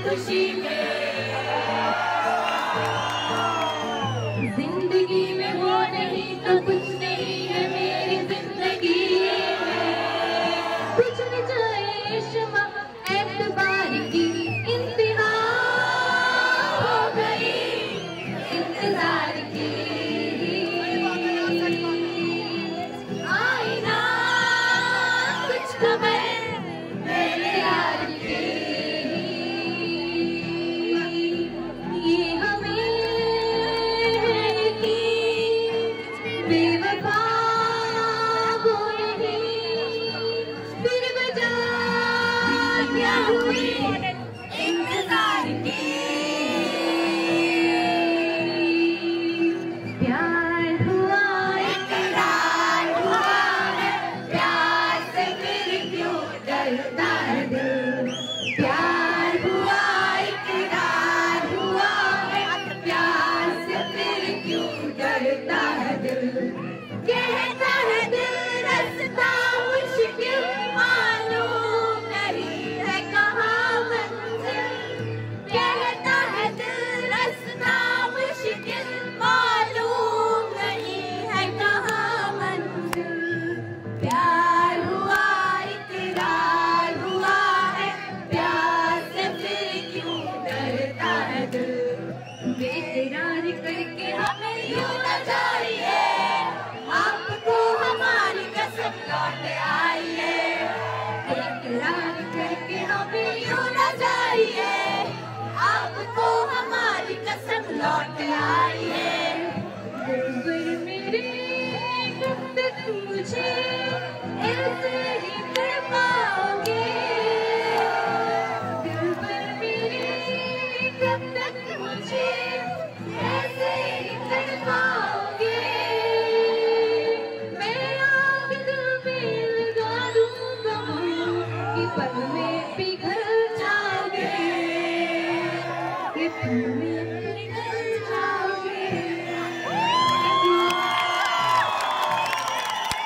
खुशी में। जिंदगी में वो नहीं तो कुछ नहीं है मेरी जिंदगी में। पिछले जाए शमा एतबार की इंतहा हो गई, इंतजार की आईना कुछ खबर मेरे यार की। ये हमें है कि बेवफा वो नहीं, फिर वजह क्या हुई इंतजार की। प्यार हुआ इकरार हुआ है, प्यार से फिर क्यों डरता है दिल। प्यार हुआ इकरार हुआ है, प्यार से फिर क्यों डरता है दिल। कहता है दिल रास्ता मुश्किल मालूम नहीं है कहाँ मंजिल। कहता है दिल रास्ता मुश्किल मालूम नहीं है कहाँ मंजिल। प्यार हुआ इकरार हुआ है, प्यार से फिर क्यों डरता है दिल। बेकरार करके हमें यूं न जाइए, आपको हमारी कसम लौट आइए। बेकरार करके हमें यूं न जाइए, आपको हमारी कसम लौट आइए। दिलबर मेरे कब तक मुझे ऐसे ही कर पाओगे। दिलबर मेरे कब तक मुझे ऐसे ही कर पाओगे। मैं आग दिल में लगा दूंगा कि पल में